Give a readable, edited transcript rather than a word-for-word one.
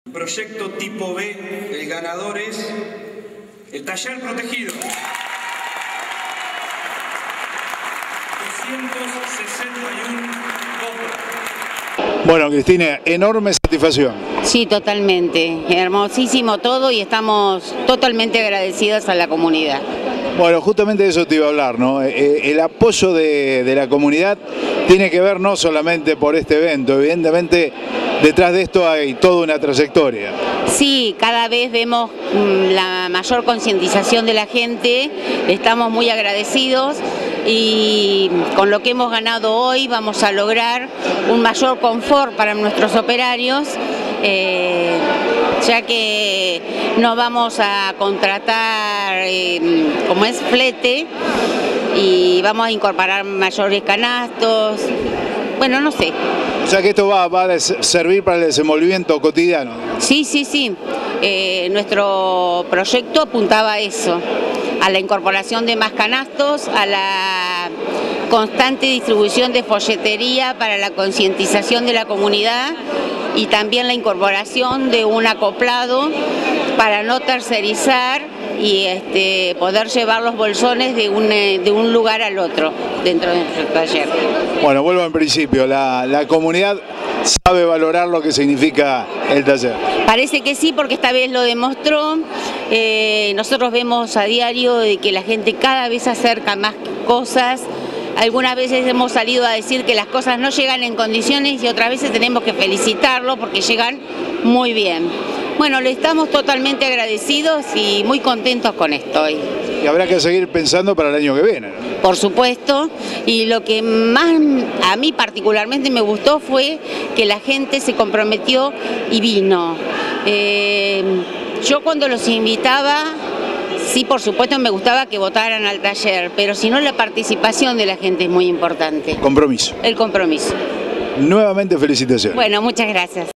Proyecto tipo B, el ganador es el taller protegido. 261 votos. Bueno, Cristina, enorme satisfacción. Sí, totalmente. Hermosísimo todo y estamos totalmente agradecidos a la comunidad. Bueno, justamente de eso te iba a hablar, ¿no? El apoyo de la comunidad tiene que ver no solamente por este evento, evidentemente detrás de esto hay toda una trayectoria. Sí, cada vez vemos la mayor concientización de la gente, estamos muy agradecidos y con lo que hemos ganado hoy vamos a lograr un mayor confort para nuestros operarios, ya que no vamos a contratar como es flete y vamos a incorporar mayores canastos, bueno, no sé. O sea que esto va a servir para el desenvolvimiento cotidiano. Sí, sí, sí. Nuestro proyecto apuntaba a eso, a la incorporación de más canastos, a la constante distribución de folletería para la concientización de la comunidad y también la incorporación de un acoplado para no tercerizar y poder llevar los bolsones de un lugar al otro dentro de nuestro taller. Bueno, vuelvo al principio, la comunidad sabe valorar lo que significa el taller. Parece que sí, porque esta vez lo demostró. Nosotros vemos a diario de que la gente cada vez acerca más cosas. Algunas veces hemos salido a decir que las cosas no llegan en condiciones y otras veces tenemos que felicitarlo porque llegan muy bien. Bueno, le estamos totalmente agradecidos y muy contentos con esto hoy. Y habrá que seguir pensando para el año que viene, ¿no? Por supuesto, y lo que más a mí particularmente me gustó fue que la gente se comprometió y vino. Yo cuando los invitaba, sí, por supuesto me gustaba que votaran al taller, pero si no, la participación de la gente es muy importante. Compromiso. El compromiso. Nuevamente felicitaciones. Bueno, muchas gracias.